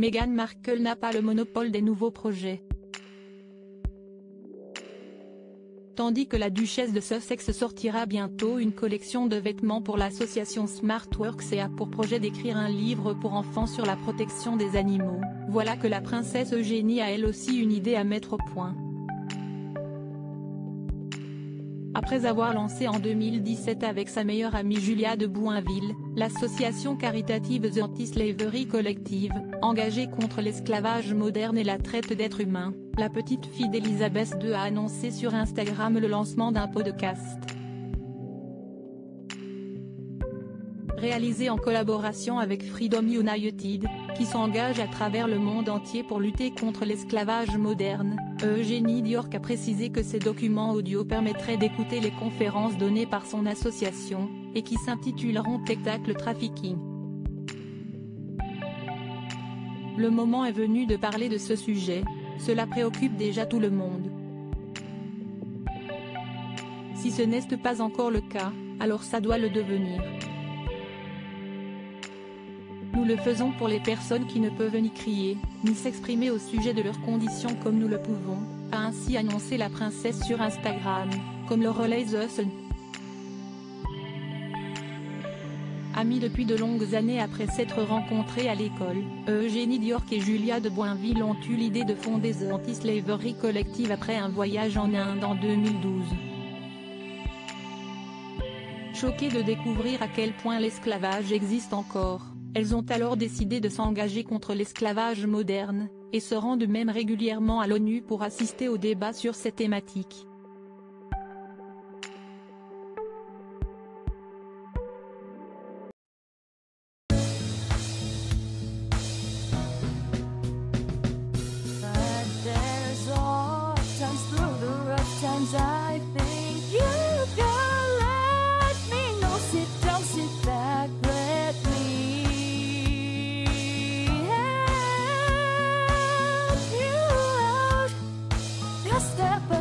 Meghan Markle n'a pas le monopole des nouveaux projets. Tandis que la duchesse de Sussex sortira bientôt une collection de vêtements pour l'association SmartWorks et a pour projet d'écrire un livre pour enfants sur la protection des animaux, voilà que la princesse Eugénie a elle aussi une idée à mettre au point. Après avoir lancé en 2017 avec sa meilleure amie Julia de Boinville, l'association caritative The Anti-Slavery Collective, engagée contre l'esclavage moderne et la traite d'êtres humains, la petite fille d'Elizabeth II a annoncé sur Instagram le lancement d'un podcast. Réalisé en collaboration avec Freedom United, qui s'engage à travers le monde entier pour lutter contre l'esclavage moderne, Eugénie Diorc a précisé que ces documents audio permettraient d'écouter les conférences données par son association, et qui s'intituleront Spectacle Trafficking. Le moment est venu de parler de ce sujet, cela préoccupe déjà tout le monde. Si ce n'est pas encore le cas, alors ça doit le devenir. Nous le faisons pour les personnes qui ne peuvent ni crier, ni s'exprimer au sujet de leurs conditions comme nous le pouvons, a ainsi annoncé la princesse sur Instagram, comme le relaie The Sun. Amies depuis de longues années après s'être rencontrées à l'école, Eugénie Diorc et Julia de Boinville ont eu l'idée de fonder The Anti-Slavery Collective après un voyage en Inde en 2012. Choquées de découvrir à quel point l'esclavage existe encore, elles ont alors décidé de s'engager contre l'esclavage moderne, et se rendent même régulièrement à l'ONU pour assister aux débats sur ces thématiques. Step